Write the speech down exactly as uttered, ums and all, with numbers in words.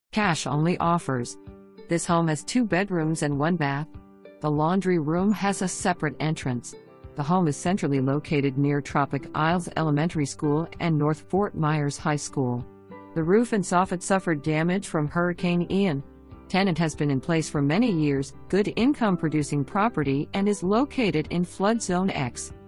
Cash-only offers. This home has two bedrooms and one bath. The laundry room has a separate entrance. The home is centrally located near Tropic Isles Elementary School and North Fort Myers High School. The roof and soffit suffered damage from Hurricane Ian. Tenant has been in place for many years, good income-producing property, and is located in Flood Zone X.